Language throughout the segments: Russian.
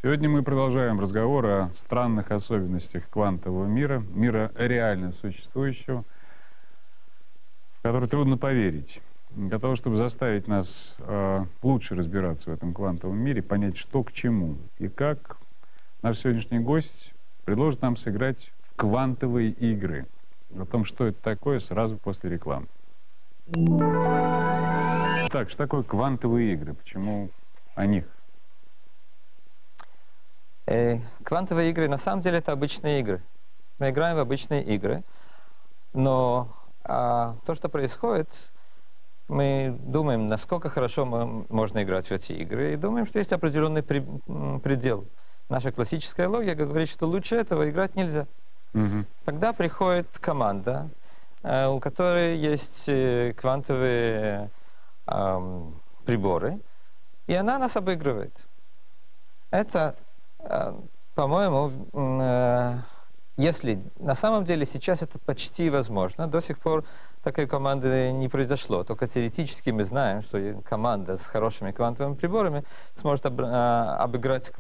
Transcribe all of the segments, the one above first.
Сегодня мы продолжаем разговор о странных особенностях квантового мира, мира реально существующего, в который трудно поверить. Для того, чтобы заставить нас лучше разбираться в этом квантовом мире, понять, что к чему и как, наш сегодняшний гость предложит нам сыграть в квантовые игры. О том, что это такое, сразу после рекламы. Так, что такое квантовые игры? Почему о них? Квантовые игры, на самом деле, это обычные игры. Мы играем в обычные игры, но то, что происходит, мы думаем, насколько хорошо можно играть в эти игры, и думаем, что есть определенный предел. Наша классическая логика говорит, что лучше этого играть нельзя. Тогда приходит команда, у которой есть квантовые приборы, и она нас обыгрывает. Это, по-моему, если на самом деле сейчас это почти возможно, до сих пор такой команды не произошло. Только теоретически мы знаем, что команда с хорошими квантовыми приборами сможет обыграть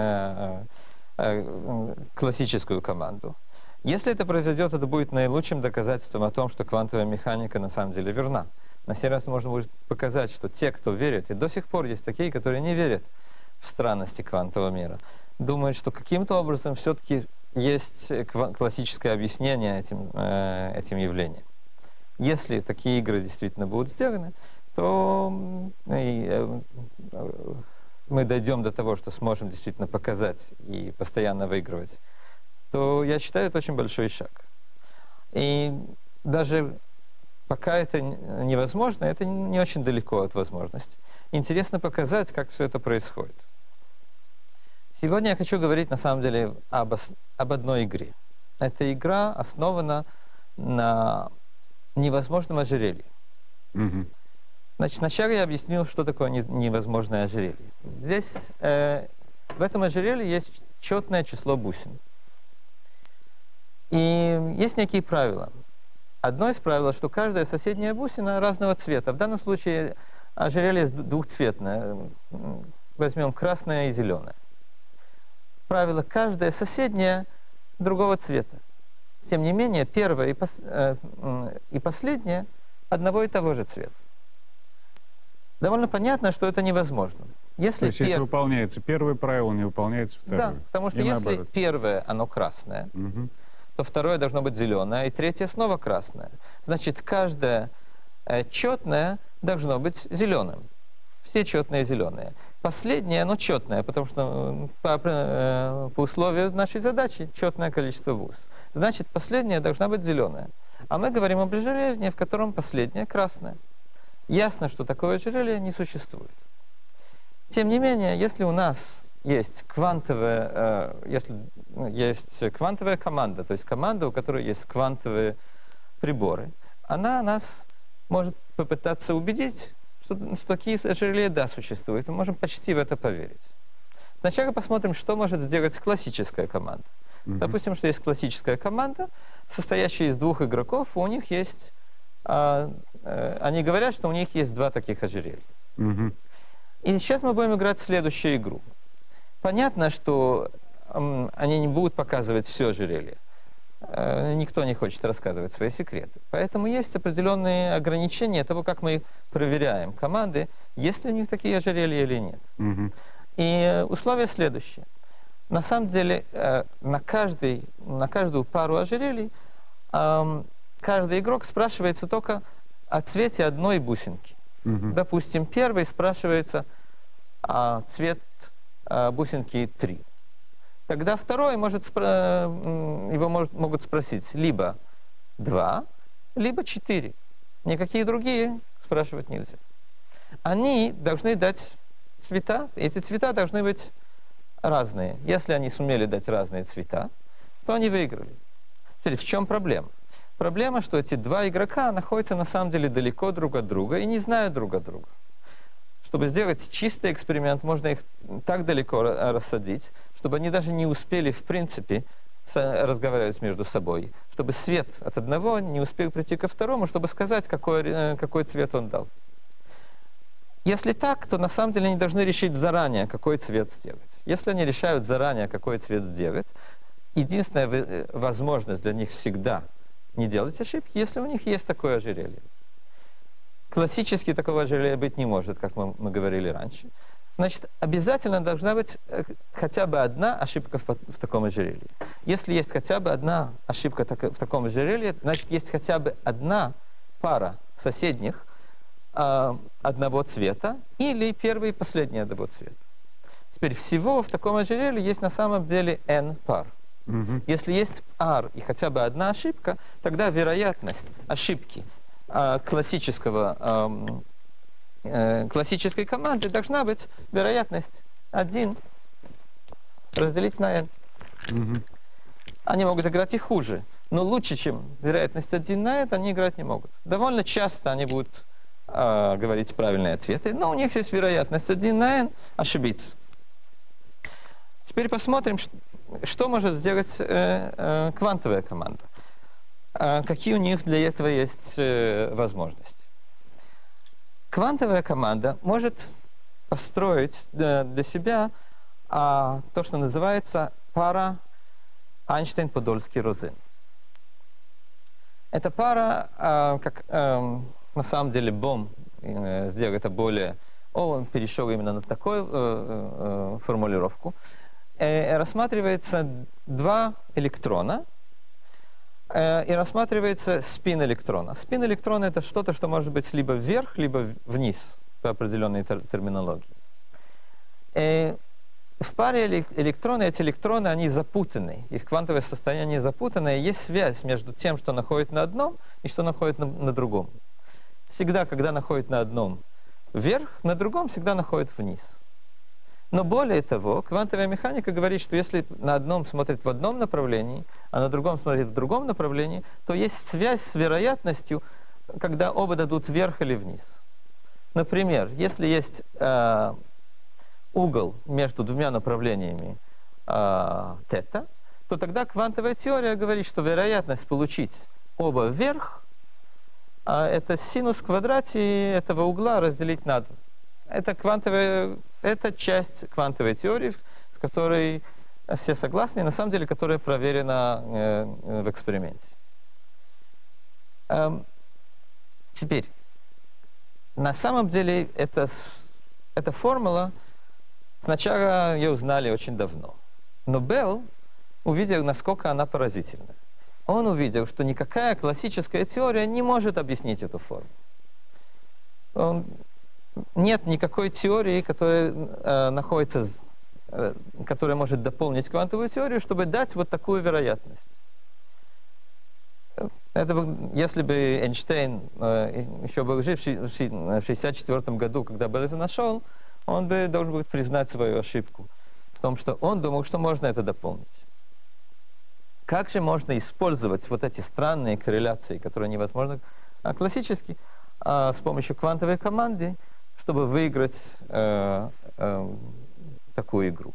классическую команду. Если это произойдет, это будет наилучшим доказательством о том, что квантовая механика на самом деле верна. На сей раз можно будет показать, что те, кто верит, и до сих пор есть такие, которые не верят в странности квантового мира, думают, что каким-то образом все-таки есть классическое объяснение этим явлениям. Если такие игры действительно будут сделаны, то мы дойдем до того, что сможем действительно показать и постоянно выигрывать, то я считаю, это очень большой шаг. И даже пока это невозможно, это не очень далеко от возможности. Интересно показать, как все это происходит. Сегодня я хочу говорить, на самом деле, об одной игре. Эта игра основана на невозможном ожерелье. Значит, сначала я объяснил, что такое невозможное ожерелье. Здесь, в этом ожерелье есть четное число бусин. И есть некие правила. Одно из правил, что каждая соседняя бусина разного цвета. В данном случае ожерелье двухцветное. Возьмем красное и зеленое. Правило, каждая соседняя другого цвета. Тем не менее, первая и последняя одного и того же цвета. Довольно понятно, что это невозможно. То есть, если выполняется первое правило, не выполняется второе. Да, потому что если первое, оно красное, то второе должно быть зеленое, и третье снова красное. Значит, каждое четное должно быть зеленым. Все четные зеленые. Последнее, оно четное, потому что по условию нашей задачи четное количество бус. Значит, последняя должна быть зеленая. А мы говорим об ожерелье, в котором последняя красная. Ясно, что такое ожерелье не существует. Тем не менее, если у нас есть квантовая команда, то есть команда, у которой есть квантовые приборы, она нас может попытаться убедить, что такие ожерелья, да, существуют. Мы можем почти в это поверить. Сначала посмотрим, что может сделать классическая команда. Допустим, что есть классическая команда, состоящая из двух игроков, у них есть... они говорят, что у них есть два таких ожерелья. И сейчас мы будем играть в следующую игру. Понятно, что они не будут показывать все ожерелье. Никто не хочет рассказывать свои секреты. Поэтому есть определенные ограничения того, как мы проверяем команды, есть ли у них такие ожерелья или нет. И условие следующее. На самом деле, на каждую пару ожерелий каждый игрок спрашивается только о цвете одной бусинки. Допустим, первый спрашивается цвет бусинки 3. Тогда второй его могут спросить либо 2, либо 4. Никакие другие спрашивать нельзя. Они должны дать цвета, и эти цвета должны быть разные. Если они сумели дать разные цвета, то они выиграли. Теперь в чем проблема? Проблема, что эти два игрока находятся на самом деле далеко друг от друга и не знают друг от друга. Чтобы сделать чистый эксперимент, можно их так далеко рассадить, чтобы они даже не успели, в принципе, разговаривать между собой. Чтобы свет от одного не успел прийти ко второму, чтобы сказать, какой цвет он дал. Если так, то на самом деле они должны решить заранее, какой цвет сделать. Если они решают заранее, какой цвет сделать, единственная возможность для них всегда не делать ошибки, если у них есть такое ожерелье. Классически такого ожерелья быть не может, как мы говорили раньше. Значит, обязательно должна быть хотя бы одна ошибка в таком ожерелье. Если есть хотя бы одна ошибка в таком ожерелье, значит, есть хотя бы одна пара соседних одного цвета или первый и последний одного цвета. Теперь всего в таком ожерелье есть на самом деле n пар. Если есть r и хотя бы одна ошибка, тогда вероятность ошибки классической команды должна быть вероятность 1 разделить на n. Они могут играть и хуже, но лучше, чем вероятность 1 на n, они играть не могут. Довольно часто они будут говорить правильные ответы, но у них есть вероятность 1 на n ошибиться. Теперь посмотрим, что может сделать квантовая команда. Какие у них для этого есть возможности. Квантовая команда может построить для себя то, что называется пара Эйнштейн-Подольский-Розен. Эта пара, как на самом деле Бом сделал это более... Он перешел именно на такую формулировку. Рассматривается два электрона, и рассматривается спин электрона. Спин электрона — это что-то, что может быть либо вверх, либо вниз, по определенной терминологии. В паре электроны, эти электроны, они запутаны, их квантовое состояние запутанное, есть связь между тем, что находится на одном, и что находится на другом. Всегда, когда находится на одном вверх, на другом всегда находится вниз. Но более того, квантовая механика говорит, что если на одном смотрит в одном направлении, а на другом смотрит в другом направлении, то есть связь с вероятностью, когда оба дадут вверх или вниз. Например, если есть угол между двумя направлениями тета, то тогда квантовая теория говорит, что вероятность получить оба вверх это синус в квадрате этого угла разделить на 2. Это часть квантовой теории, с которой все согласны, и на самом деле, которая проверена в эксперименте. Теперь, на самом деле, эта формула сначала ее узнали очень давно. Но Белл увидел, насколько она поразительна. Он увидел, что никакая классическая теория не может объяснить эту формулу. Нет никакой теории, которая которая может дополнить квантовую теорию, чтобы дать вот такую вероятность. Если бы Эйнштейн еще был жив в 1964 году, когда Белл это нашел, он бы должен был признать свою ошибку в том, что он думал, что можно это дополнить. Как же можно использовать вот эти странные корреляции, которые невозможны классически, с помощью квантовой команды, чтобы выиграть такую игру?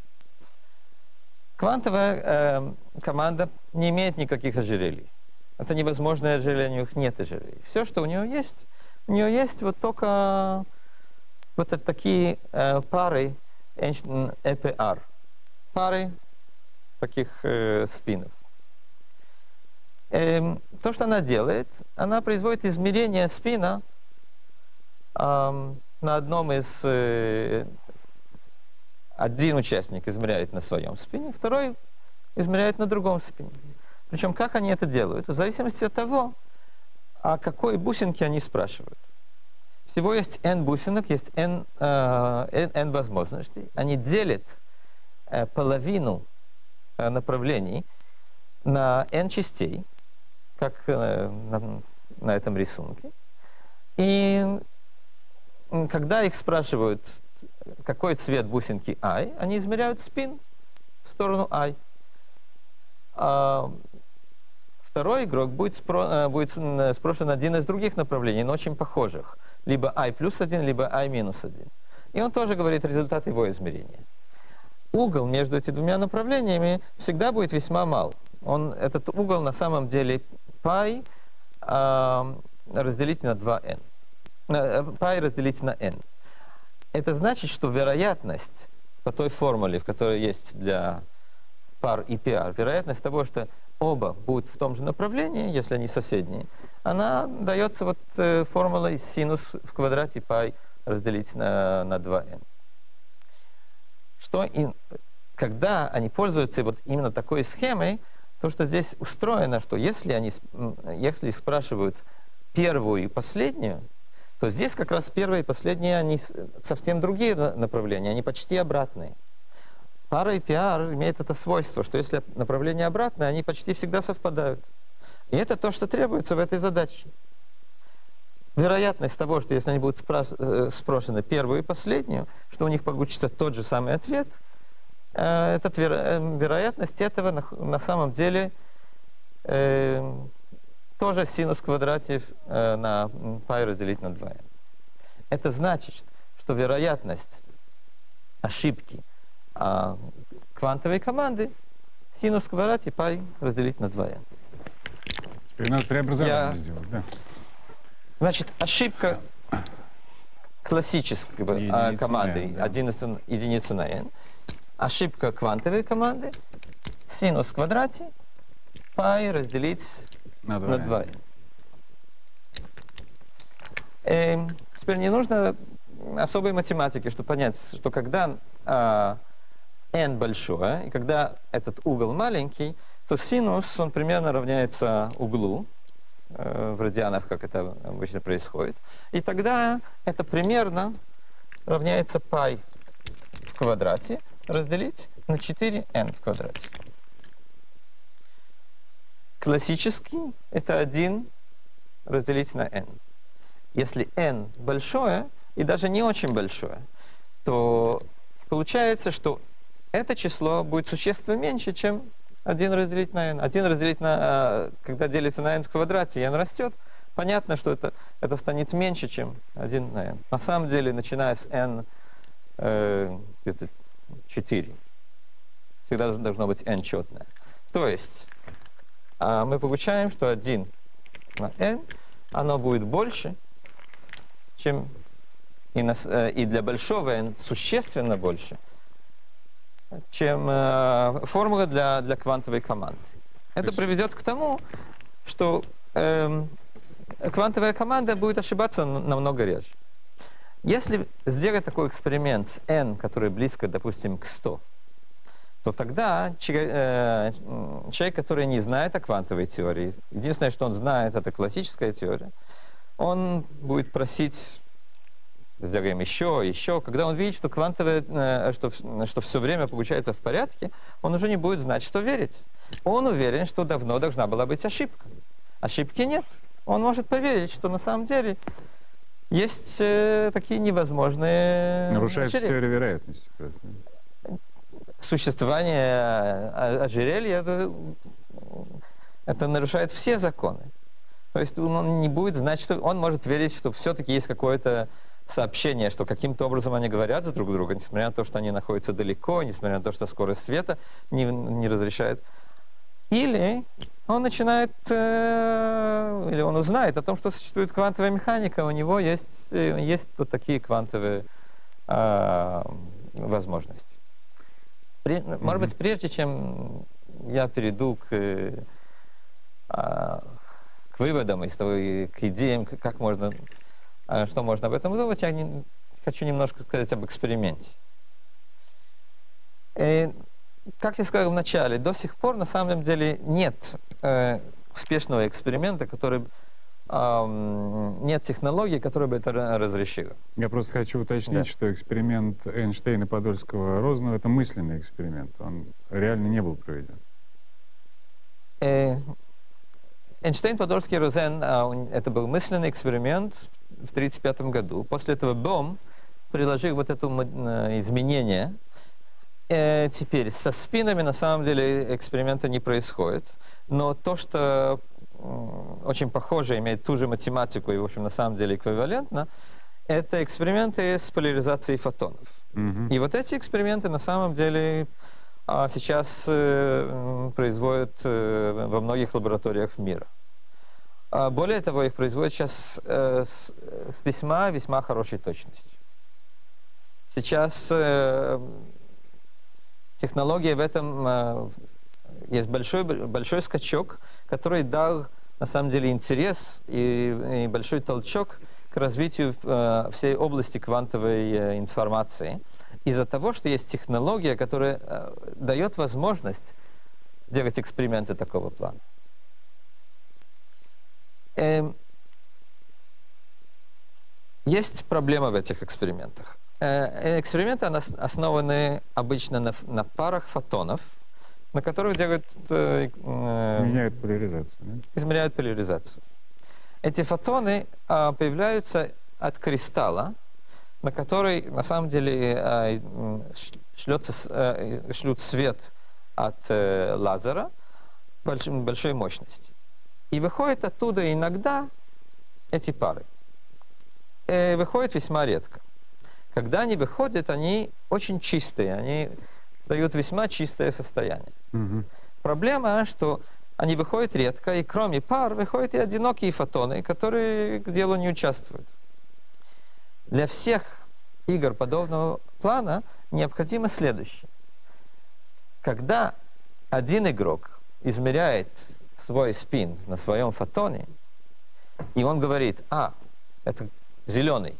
Квантовая команда не имеет никаких ожерелий. Это невозможное ожерелье, у них нет ожерелий. Все, что у нее есть вот только вот такие пары EPR, пары таких спинов. То, что она делает, она производит измерение спина на одном из... Один участник измеряет на своем спине, второй измеряет на другом спине. Причем как они это делают? В зависимости от того, о какой бусинке они спрашивают. Всего есть n бусинок, есть n возможностей. Они делят половину направлений на n частей, как на этом рисунке. И когда их спрашивают, какой цвет бусинки I, они измеряют спин в сторону I. Второй игрок будет спрошен один из других направлений, но очень похожих. Либо I плюс 1, либо I минус 1. И он тоже говорит результат его измерения. Угол между этими двумя направлениями всегда будет весьма мал. Этот угол на самом деле π разделить на 2n. Π разделить на n. Это значит, что вероятность по той формуле, в которой есть для пар и пиар, вероятность того, что оба будут в том же направлении, если они соседние, она дается вот формулой синус в квадрате π разделить на 2n. Когда они пользуются вот именно такой схемой, то, что здесь устроено, что если спрашивают первую и последнюю, то здесь как раз первая и последняя, они совсем другие направления, они почти обратные. Пара и пиар имеют это свойство, что если направление обратное, они почти всегда совпадают. И это то, что требуется в этой задаче. Вероятность того, что если они будут спрошены первую и последнюю, что у них получится тот же самый ответ, вероятность этого на самом деле тоже синус в квадрате на π разделить на 2n. Это значит, что вероятность ошибки квантовой команды синус в квадрате π разделить на 2n. Теперь надо преобразование сделать, да? Значит, ошибка классической команды 1 единица на n. Ошибка квантовой команды синус в квадрате π разделить на 2n. Теперь не нужно особой математики, чтобы понять, что когда n большое, и когда этот угол маленький, то синус, он примерно равняется углу в радианах, как это обычно происходит. И тогда это примерно равняется π в квадрате разделить на 4n в квадрате. Классический — это 1 разделить на n. Если n большое, и даже не очень большое, то получается, что это число будет существенно меньше, чем 1 разделить на n. 1 разделить на... Когда делится на n в квадрате, и n растет, понятно, что это станет меньше, чем 1 на n. На самом деле, начиная с n где-то 4, всегда должно быть n четное. То есть мы получаем, что 1 на n, оно будет больше, чем и для большого n существенно больше, чем формула для квантовой команды. Это приведет к тому, что квантовая команда будет ошибаться намного реже. Если сделать такой эксперимент с n, который близко, допустим, к 100, то тогда человек, который не знает о квантовой теории, единственное, что он знает, это классическая теория, он будет просить: сделаем еще. Когда он видит, что квантовая, что все время получается в порядке, он уже не будет знать, что верить. Он уверен, что давно должна была быть ошибка. Ошибки нет. Он может поверить, что на самом деле есть такие невозможные... Нарушается теория вероятности. Существование ожерелья это нарушает все законы. То есть он не будет знать, что он может верить, что все-таки есть какое-то сообщение, что каким-то образом они говорят друг с другом, несмотря на то, что они находятся далеко, несмотря на то, что скорость света не разрешает. Или он начинает, или он узнает о том, что существует квантовая механика, у него есть вот такие квантовые возможности. Может быть, прежде чем я перейду к выводам, к идеям, что можно об этом думать, я хочу немножко сказать об эксперименте. Как я сказал в начале, до сих пор на самом деле нет успешного эксперимента, нет технологии, которая бы это разрешила. Я просто хочу уточнить, что эксперимент Эйнштейна, Подольского, Розанова — это мысленный эксперимент. Он реально не был проведен. Эйнштейн, Подольский, Розен — это был мысленный эксперимент в 1935 году. После этого Бом приложил вот это изменение. Теперь со спинами на самом деле эксперимента не происходит. Но то, что очень похоже, имеет ту же математику и, в общем, на самом деле эквивалентно, это эксперименты с поляризацией фотонов. И вот эти эксперименты на самом деле сейчас производят во многих лабораториях мира. Более того, их производят сейчас с весьма хорошей точностью. Сейчас технология в этом есть большой скачок, который дал на самом деле интерес и большой толчок к развитию всей области квантовой информации. Из-за того, что есть технология, которая дает возможность делать эксперименты такого плана. Есть проблема в этих экспериментах. Эксперименты основаны обычно на парах фотонов, на которых делают... Меняют поляризацию. Да? Измеряют поляризацию. Эти фотоны появляются от кристалла, на который на самом деле шлют свет от лазера большой мощности. И выходят оттуда иногда эти пары. Выходят весьма редко. Когда они выходят, они очень чистые, они дают весьма чистое состояние. Угу. Проблема, что они выходят редко, и кроме пар выходят и одинокие фотоны, которые к делу не участвуют. Для всех игр подобного плана необходимо следующее. Когда один игрок измеряет свой спин на своем фотоне, и он говорит, это зеленый,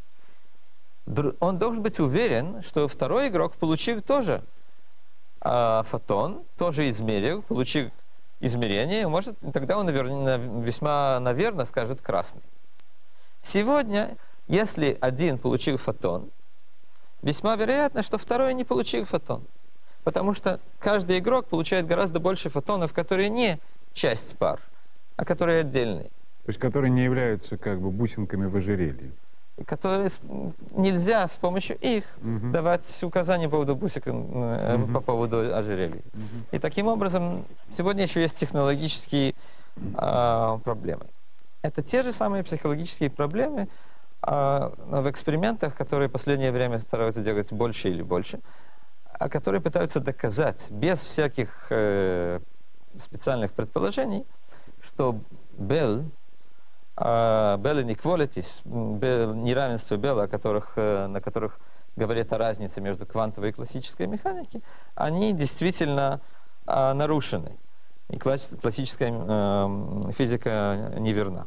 он должен быть уверен, что второй игрок получил тоже фотон, тоже измерил, получил измерение, может, тогда он весьма, наверное, скажет красный. Сегодня, если один получил фотон, весьма вероятно, что второй не получил фотон. Потому что каждый игрок получает гораздо больше фотонов, которые не часть пар, а которые отдельные. То есть которые не являются как бы бусинками в ожерелье. И которые нельзя с помощью их давать указания по поводу бусик, по поводу ожерелья. И таким образом сегодня еще есть технологические проблемы. Это те же самые психологические проблемы в экспериментах, которые в последнее время стараются делать больше или больше, которые пытаются доказать без всяких специальных предположений, что Bell inequalities, неравенство Белла, на которых говорит о разнице между квантовой и классической механикой, они действительно нарушены. И классическая физика неверна.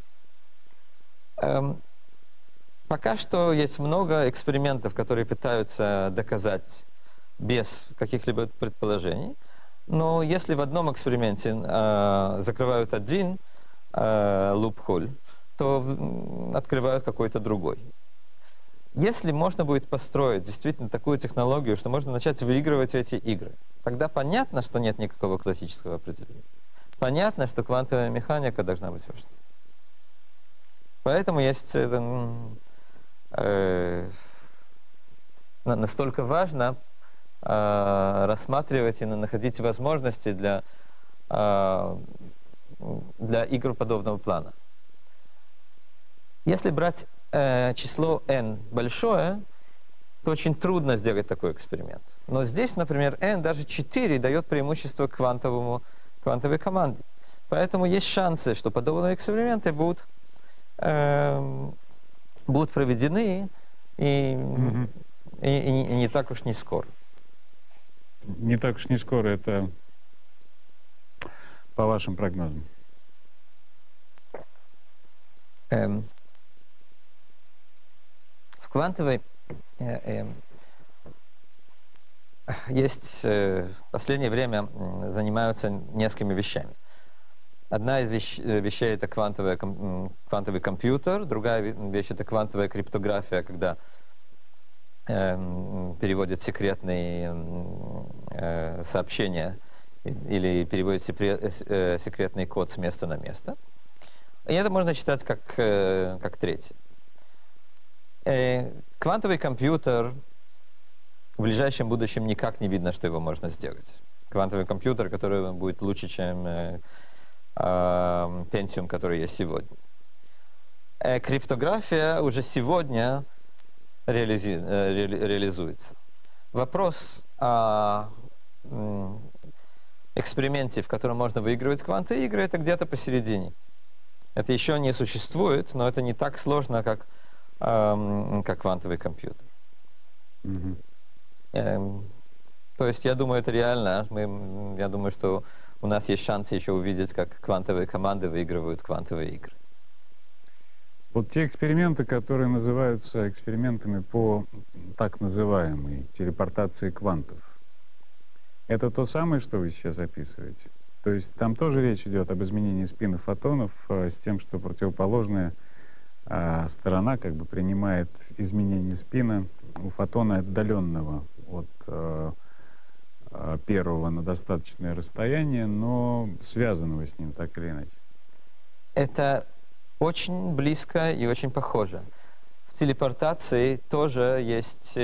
Пока что есть много экспериментов, которые пытаются доказать без каких-либо предположений, но если в одном эксперименте закрывают один лупхоль, то открывают какой-то другой. Если можно будет построить действительно такую технологию, что можно начать выигрывать эти игры, тогда понятно, что нет никакого классического определения. Понятно, что квантовая механика должна быть важна. Поэтому есть настолько важно рассматривать и находить возможности для игр подобного плана. Если брать число n большое, то очень трудно сделать такой эксперимент. Но здесь, например, n даже 4 дает преимущество квантовой команде. Поэтому есть шансы, что подобные эксперименты будут проведены и не так уж не скоро. Не так уж не скоро, это по вашим прогнозам. В квантовой есть в последнее время занимаются несколькими вещами. Одна из вещей это квантовый компьютер, другая вещь это квантовая криптография, когда переводят секретные сообщения или переводят секретный код с места на место. И это можно читать как третье. Квантовый компьютер в ближайшем будущем никак не видно, что его можно сделать. Квантовый компьютер, который будет лучше, чем Pentium, который есть сегодня. Криптография уже сегодня реализуется. Вопрос о эксперименте, в котором можно выигрывать квантовые игры, это где-то посередине. Это еще не существует, но это не так сложно, как квантовый компьютер. То То есть я думаю, это реально. Я думаю, что у нас есть шанс еще увидеть, как квантовые команды выигрывают квантовые игры. Вот те эксперименты, которые называются экспериментами по так называемой телепортации квантов, это то самое, что вы сейчас описываете? То есть там тоже речь идет об изменении спина фотонов с тем, что противоположная сторона как бы принимает изменение спина у фотона отдаленного от первого на достаточное расстояние, но связанного с ним так или иначе. Это очень близко и очень похоже. В телепортации тоже есть...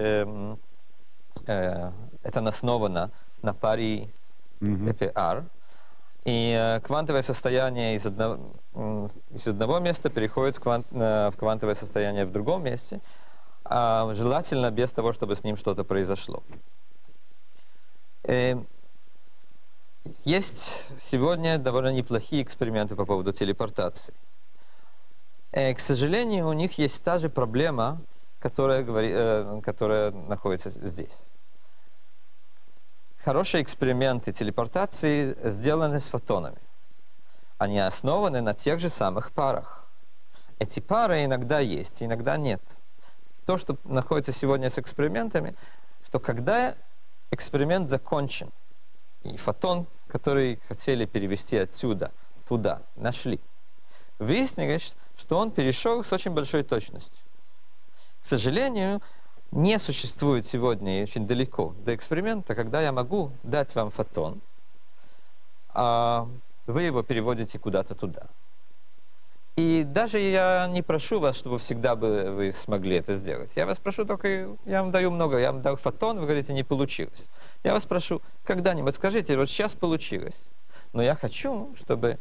это основано на паре EPR. И квантовое состояние из одного места переходит в квантовое состояние в другом месте, желательно без того, чтобы с ним что-то произошло. Есть сегодня довольно неплохие эксперименты по поводу телепортации. К сожалению, у них есть та же проблема, которая находится здесь. Хорошие эксперименты телепортации сделаны с фотонами. Они основаны на тех же самых парах. Эти пары иногда есть, иногда нет. То, что находится сегодня с экспериментами, что когда эксперимент закончен, и фотон, который хотели перевести отсюда туда, нашли, выяснилось, что он перешел с очень большой точностью. К сожалению, не существует сегодня очень далеко до эксперимента, когда я могу дать вам фотон, а вы его переводите куда-то туда. И даже я не прошу вас, чтобы всегда вы смогли это сделать. Я вас прошу только, я вам даю много, я вам дал фотон, вы говорите, не получилось. Я вас прошу, когда-нибудь скажите, вот сейчас получилось. Но я хочу, чтобы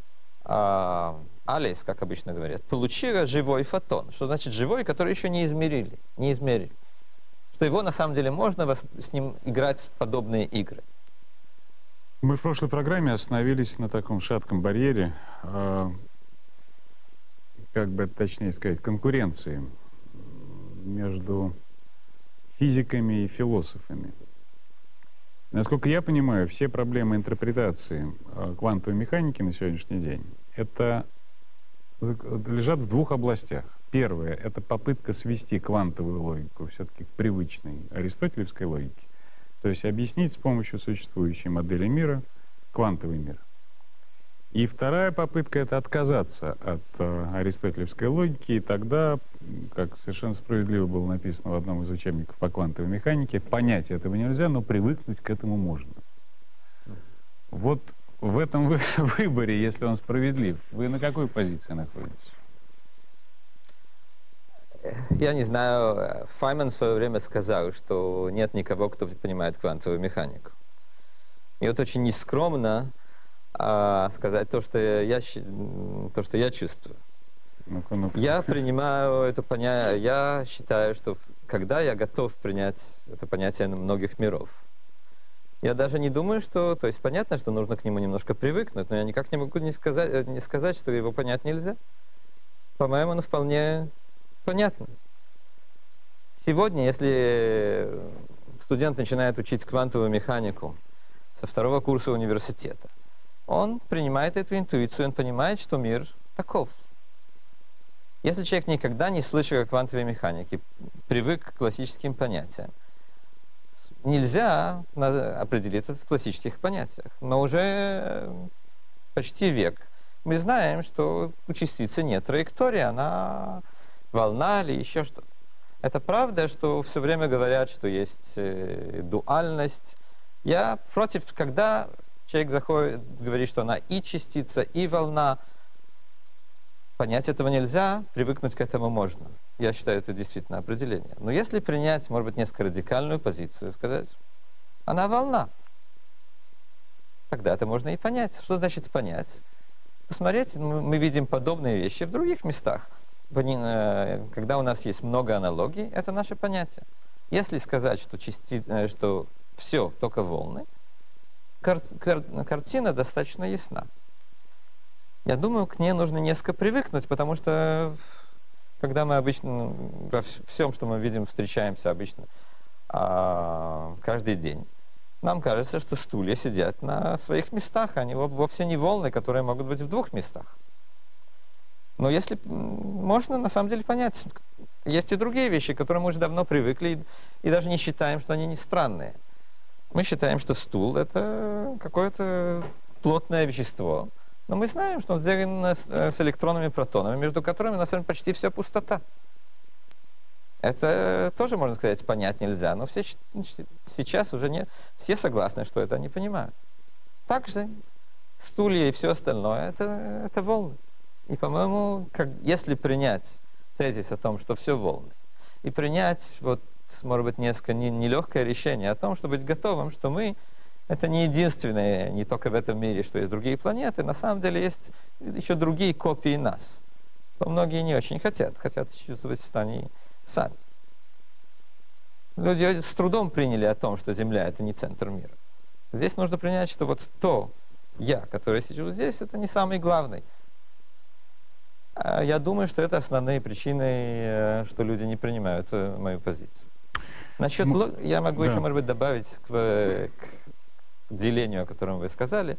Алис, как обычно говорят, получила живой фотон. Что значит живой, который еще не измерили. Что его на самом деле можно с ним играть в подобные игры. Мы в прошлой программе остановились на таком шатком барьере, как бы точнее сказать, конкуренции между физиками и философами. Насколько я понимаю, все проблемы интерпретации квантовой механики на сегодняшний день лежат в двух областях. Первое — это попытка свести квантовую логику все-таки к привычной аристотелевской логике, то есть объяснить с помощью существующей модели мира квантовый мир. И вторая попытка — это отказаться от аристотелевской логики, и тогда, как совершенно справедливо было написано в одном из учебников по квантовой механике, понять этого нельзя, но привыкнуть к этому можно. Вот в этом выборе, если он справедлив, вы на какой позиции находитесь? Я не знаю, Файман в свое время сказал, что нет никого, кто понимает квантовую механику. И вот очень нескромно сказать то, что я чувствую. Ну-ка. Я принимаю это понятие, я считаю, что когда я готов принять это понятие многих миров, я даже не думаю, что... То есть понятно, что нужно к нему немножко привыкнуть, но я никак не могу не сказать, что его понять нельзя. По-моему, оно вполне понятно. Сегодня, если студент начинает учить квантовую механику со второго курса университета, он принимает эту интуицию, он понимает, что мир таков. Если человек никогда не слышал о квантовой механике, привык к классическим понятиям, нельзя определиться в классических понятиях. Но уже почти век мы знаем, что у частицы нет траектории, она волна или еще что-то. Это правда, что все время говорят, что есть дуальность. Я против, когда человек говорит, что она и частица, и волна. Понять этого нельзя, привыкнуть к этому можно. Я считаю, это действительно определение. Но если принять, может быть, несколько радикальную позицию, сказать, она волна, тогда это можно и понять. Что значит понять? Посмотреть, мы видим подобные вещи в других местах. Когда у нас есть много аналогий, это наше понятие. Если сказать, что все только волны, картина достаточно ясна. Я думаю, к ней нужно несколько привыкнуть, потому что когда мы обычно во всем, что мы видим, встречаемся обычно каждый день, нам кажется, что стулья сидят на своих местах, они вовсе не волны, которые могут быть в двух местах. Но если можно на самом деле понять, есть и другие вещи, к которым мы уже давно привыкли и даже не считаем, что они не странные. Мы считаем, что стул — это какое-то плотное вещество, но мы знаем, что он сделан с электронами и протонами, между которыми на самом деле почти вся пустота. Это тоже, можно сказать, понять нельзя, но сейчас уже не все согласны, что это они понимают. Также стулья и все остальное — это волны. И, по-моему, если принять тезис о том, что все волны, и принять, вот, может быть, несколько нелегкое решение о том, чтобы быть готовым, что мы — это не единственное, не только в этом мире, что есть другие планеты, на самом деле есть еще другие копии нас, что многие не очень хотят чувствовать, что они сами. Люди с трудом приняли о том, что Земля — это не центр мира. Здесь нужно принять, что вот то «я», которое сижу здесь, это не самый главный. Я думаю, что это основные причины, что люди не принимают мою позицию. Насчет я могу еще, может быть, добавить к делению, о котором вы сказали.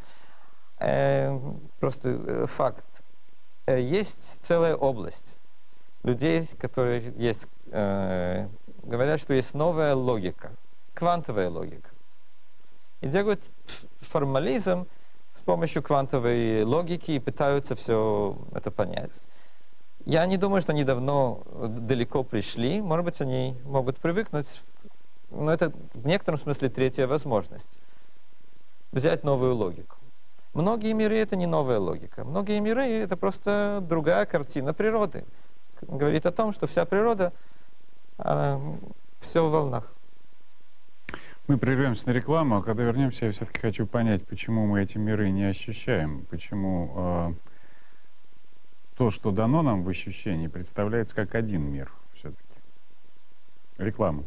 Просто факт. Есть целая область людей, которые говорят, что есть новая логика, квантовая логика. И делают формализм с помощью квантовой логики и пытаются все это понять. Я не думаю, что они давно далеко пришли. Может быть, они могут привыкнуть. Но это в некотором смысле третья возможность. Взять новую логику. Многие миры — это не новая логика. Многие миры — это просто другая картина природы. Говорит о том, что вся природа, все в волнах. Мы прервемся на рекламу, а когда вернемся, я все-таки хочу понять, почему мы эти миры не ощущаем, почему то, что дано нам в ощущении, представляется как один мир все-таки. Реклама.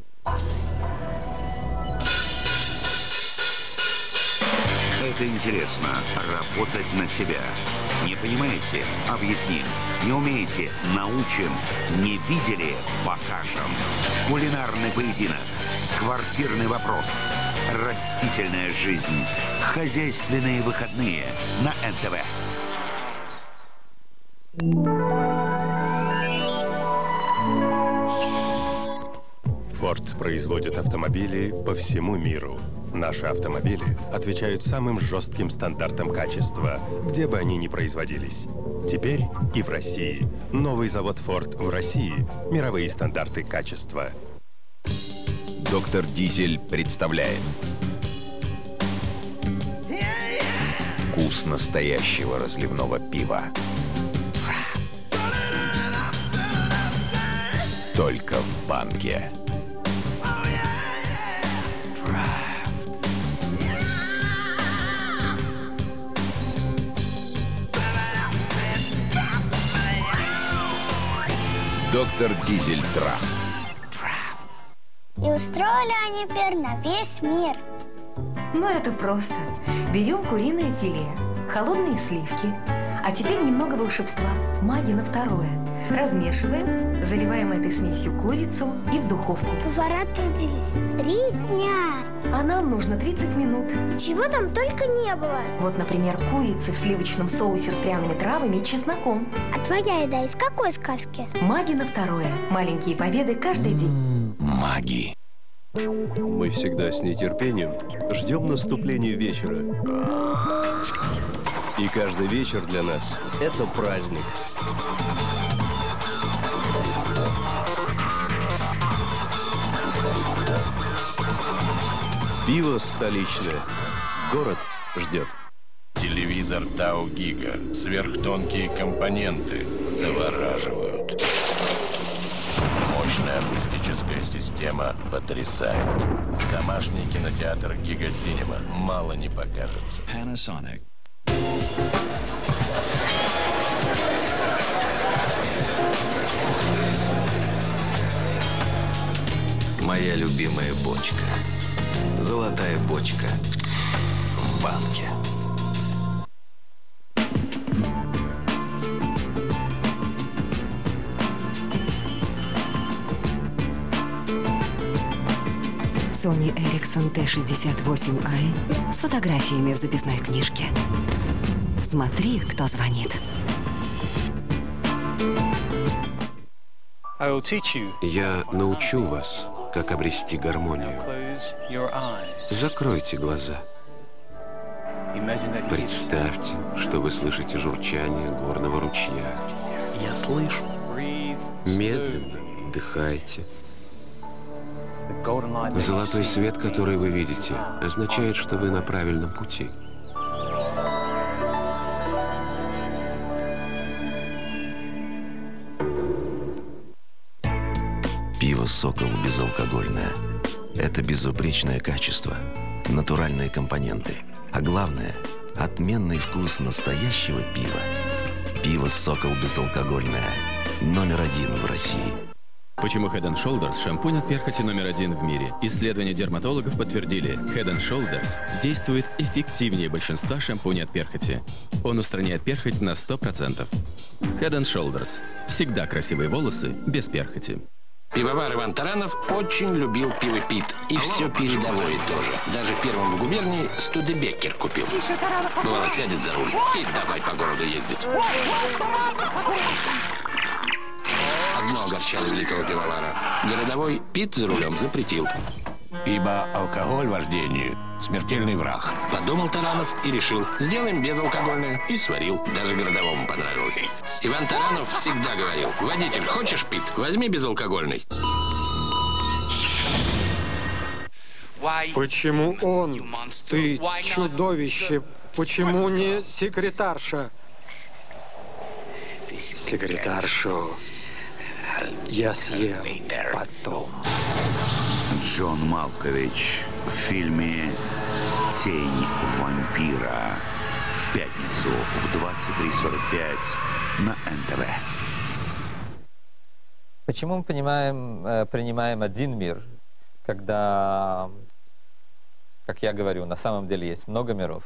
Это интересно — работать на себя. Не понимаете? Объясним. Не умеете? Научим. Не видели? Покажем. Кулинарный поединок. Квартирный вопрос. Растительная жизнь. Хозяйственные выходные на НТВ. Ford производит автомобили по всему миру. Наши автомобили отвечают самым жестким стандартам качества, где бы они ни производились. Теперь и в России. Новый завод Ford в России. Мировые стандарты качества. Доктор Дизель представляет вкус настоящего разливного пива. Только в банке. Доктор Дизель Драфт. И устроили они пир на весь мир. Ну, это просто. Берем куриное филе, холодные сливки, а теперь немного волшебства, магии на второе. Размешиваем, заливаем этой смесью курицу и в духовку. Повара трудились 3 дня. А нам нужно 30 минут. Чего там только не было. Вот, например, курицы в сливочном соусе с пряными травами и чесноком. А твоя еда из какой сказки? Маги на второе. Маленькие победы каждый день. Маги. Мы всегда с нетерпением ждем наступления вечера. И каждый вечер для нас – это праздник. Пиво столичное. Город ждет. Телевизор Tao Giga. Сверхтонкие компоненты завораживают. Мощная акустическая система потрясает. Домашний кинотеатр Giga Cinema мало не покажется. Panasonic. Моя любимая бочка. Золотая бочка в банке. Sony Ericsson T68i с фотографиями в записной книжке. Смотри, кто звонит. Я научу вас, как обрести гармонию. Закройте глаза. Представьте, что вы слышите журчание горного ручья. Я слышу. Медленно вдыхайте. Золотой свет, который вы видите, означает, что вы на правильном пути. Пиво «Сокол» безалкогольное. Это безупречное качество, натуральные компоненты, а главное – отменный вкус настоящего пива. Пиво «Сокол» безалкогольное. Номер 1 в России. Почему Head & Shoulders – шампунь от перхоти номер 1 в мире? Исследования дерматологов подтвердили, Head & Shoulders действует эффективнее большинства шампуней от перхоти. Он устраняет перхоть на 100%. Head & Shoulders – всегда красивые волосы без перхоти. Пивовар Иван Таранов очень любил пиво Пит. И все передовое тоже. Даже первым в губернии Студебеккер купил. Бывало, сядет за руль и давай по городу ездить. Одно огорчало великого пивовара. Городовой Пит за рулем запретил. Ибо алкоголь вождению – смертельный враг. Подумал Таранов и решил, сделаем безалкогольное. И сварил. Даже городовому понравилось. Иван Таранов всегда говорил, водитель, хочешь Пит? Возьми безалкогольный. Почему он? Ты чудовище. Почему не секретарша? Секретаршу я съем потом. Джон Малкович в фильме «Тень вампира» в пятницу в 23:45 на НТВ. Почему мы принимаем один мир, когда, как я говорю, на самом деле есть много миров?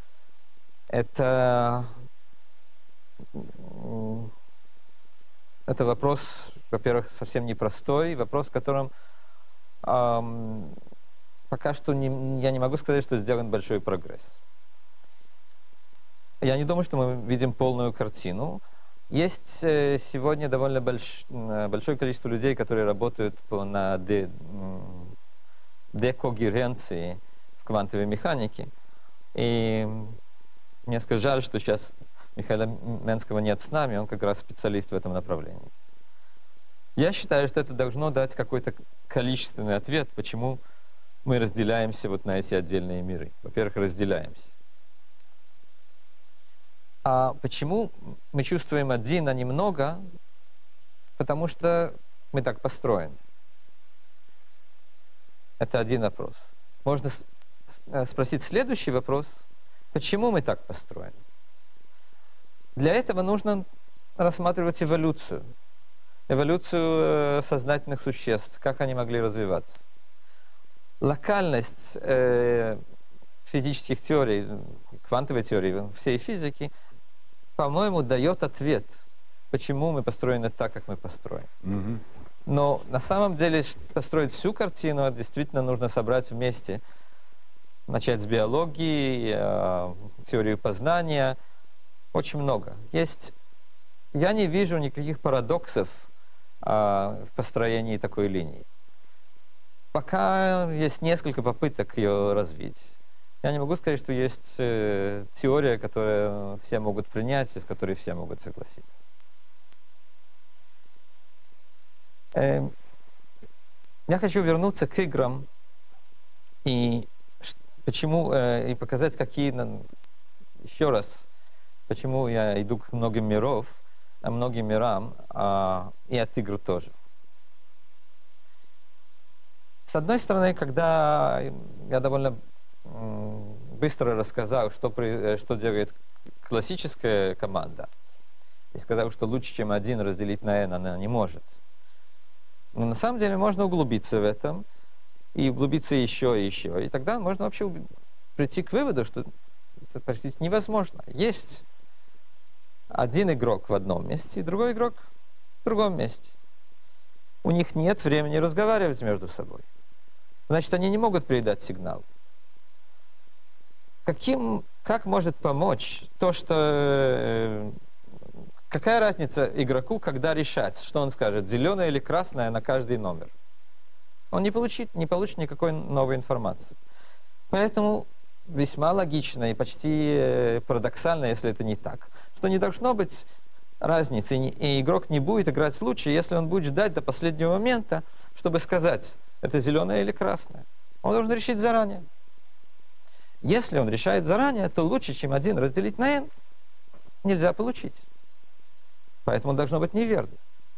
Это вопрос, во-первых, совсем непростой, вопрос, в котором пока что я не могу сказать, что сделан большой прогресс. Я не думаю, что мы видим полную картину. Есть сегодня довольно большое количество людей, которые работают на декогеренции в квантовой механике. И мне жаль, что сейчас Михаила Менского нет с нами, он как раз специалист в этом направлении. Я считаю, что это должно дать какой-то количественный ответ, почему мы разделяемся вот на эти отдельные миры. Во-первых, разделяемся. А почему мы чувствуем один, а не много? Потому что мы так построены. Это один вопрос. Можно спросить следующий вопрос. Почему мы так построены? Для этого нужно рассматривать эволюцию. Эволюцию сознательных существ, как они могли развиваться. Локальность физических теорий, квантовой теории, всей физики, по-моему, дает ответ, почему мы построены так, как мы построены. Но на самом деле построить всю картину действительно нужно собрать вместе. Начать с биологии, теорию познания. Очень много. Я не вижу никаких парадоксов в построении такой линии. Пока есть несколько попыток ее развить. Я не могу сказать, что есть теория, которую все могут принять, и с которой все могут согласиться. Я хочу вернуться к играм и показать, еще раз, почему я иду к многим мирам, и от игр тоже. С одной стороны, когда я довольно быстро рассказал, что делает классическая команда, и сказал, что лучше, чем один разделить на n, она не может. Но на самом деле можно углубиться в этом, и углубиться еще и еще. И тогда можно вообще прийти к выводу, что это почти невозможно. Есть один игрок в одном месте и другой игрок в другом месте. У них нет времени разговаривать между собой. значит, они не могут передать сигнал. Как может помочь то, что... Какая разница игроку, когда решать, что он скажет, зеленое или красное на каждый номер? Он не получит никакой новой информации. Поэтому весьма логично и почти парадоксально, если это не так, что не должно быть разницы, и игрок не будет играть лучше, если он будет ждать до последнего момента, чтобы сказать, это зеленое или красное. Он должен решить заранее. Если он решает заранее, то лучше, чем 1 разделить на n, нельзя получить. Поэтому должно быть неверно.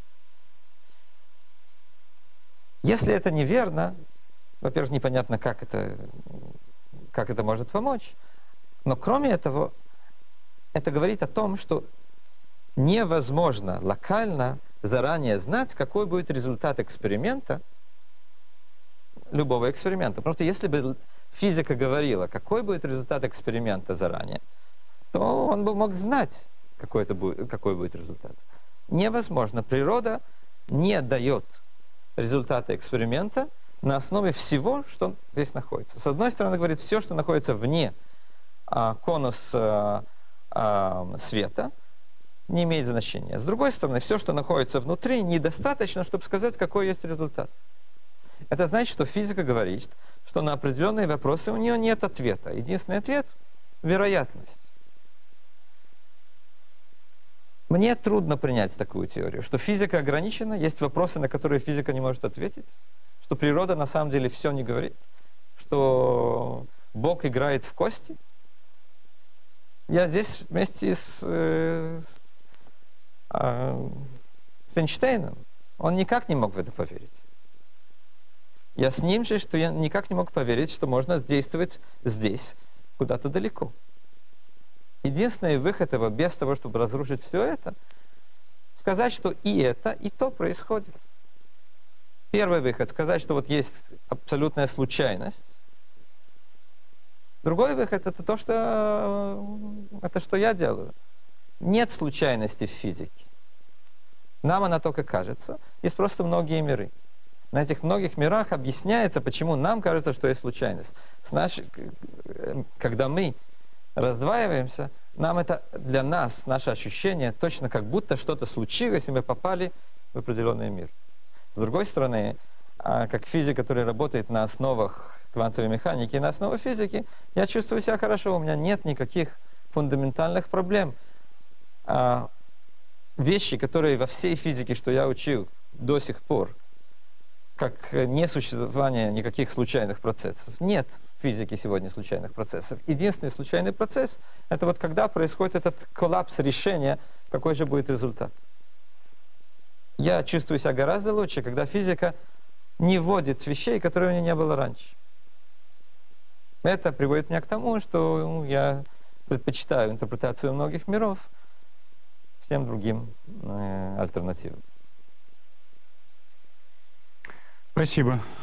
Если это неверно, во-первых, непонятно, как это может помочь, но кроме этого, это говорит о том, что невозможно локально заранее знать, какой будет результат эксперимента, любого эксперимента. Потому что если бы физика говорила, какой будет результат эксперимента заранее, то он бы мог знать, какой будет результат. Невозможно. Природа не дает результаты эксперимента на основе всего, что здесь находится. С одной стороны, говорит, все, что находится вне конуса света, не имеет значения. С другой стороны, все, что находится внутри, недостаточно, чтобы сказать, какой есть результат. Это значит, что физика говорит, что на определенные вопросы у нее нет ответа. Единственный ответ – вероятность. Мне трудно принять такую теорию, что физика ограничена, есть вопросы, на которые физика не может ответить, что природа на самом деле все не говорит, что Бог играет в кости. Я здесь вместе с Эйнштейном, он никак не мог в это поверить. Я с ним же, что я никак не мог поверить, что можно действовать здесь, куда-то далеко. Единственный выход его, без того, чтобы разрушить все это, сказать, что и это, и то происходит. Первый выход — сказать, что вот есть абсолютная случайность. Другой выход — это то, что я делаю. Нет случайности в физике. Нам она только кажется. Есть просто многие миры. На этих многих мирах объясняется, почему нам кажется, что есть случайность. Когда мы раздваиваемся, для нас, наше ощущение, точно как будто что-то случилось, и мы попали в определенный мир. С другой стороны, как физик, который работает на основах квантовой механики и на основе физики, я чувствую себя хорошо, у меня нет никаких фундаментальных проблем. Вещи, которые во всей физике, что я учил до сих пор, как несуществование никаких случайных процессов. Нет в физике сегодня случайных процессов. Единственный случайный процесс — это вот когда происходит этот коллапс решения, какой же будет результат. Я чувствую себя гораздо лучше, когда физика не вводит вещей, которые у нее не было раньше. Это приводит меня к тому, что я предпочитаю интерпретацию многих миров всем другим альтернативам. Спасибо.